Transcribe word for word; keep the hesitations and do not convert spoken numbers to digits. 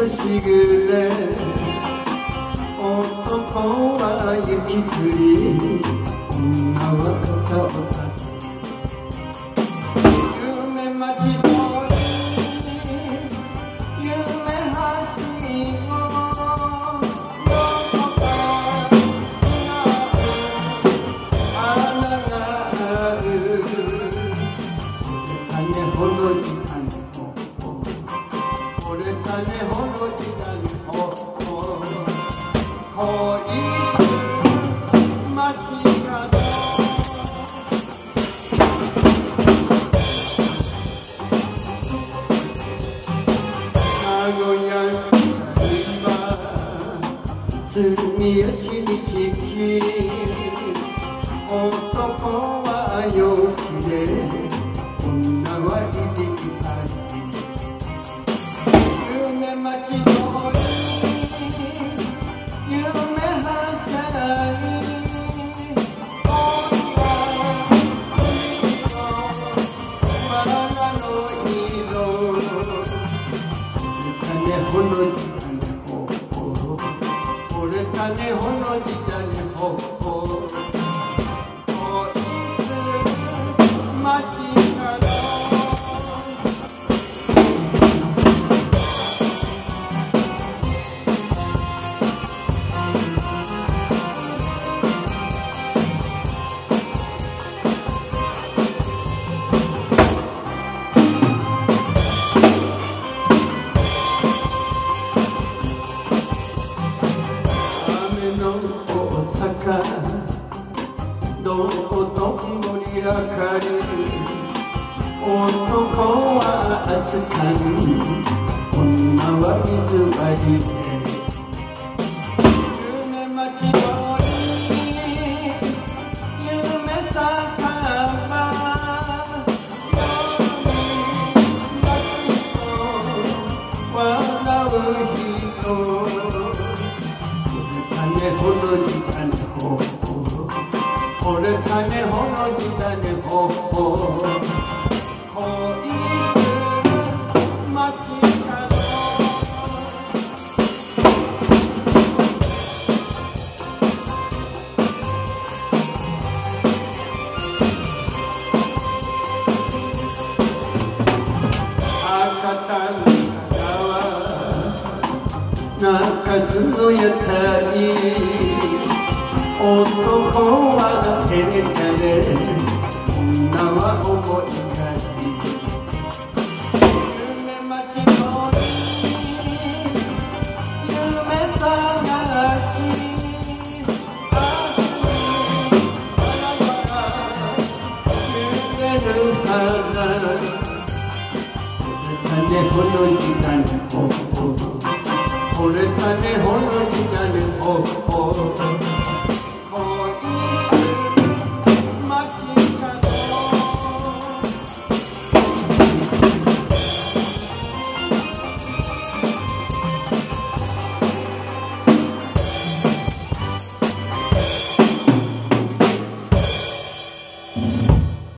しぐれ男は雪降り女は傘を差す夢待ち通り夢はしごどこか穴がある金ほど時間これ金ほど時間を恋する街角名古屋市は住吉に敷男は陽気で女はいじきたり夢待ち通り夢はしゃぎ女はバラの色金ほの字だねほほ俺金ほの字だねほほ恋する街角どこと盛り上がり男は熱かに女は水張りで夢待ち通り夢酒場夜に泣く人笑う人金ほど時間ほこれ金ほの字だねほほ恋する街角博多中洲の屋台男は照れたれ女は思い出し夢待ち通り夢探し明日にバラバラ揺れる花金ほの字だねほほこれ金ほの字だねほほ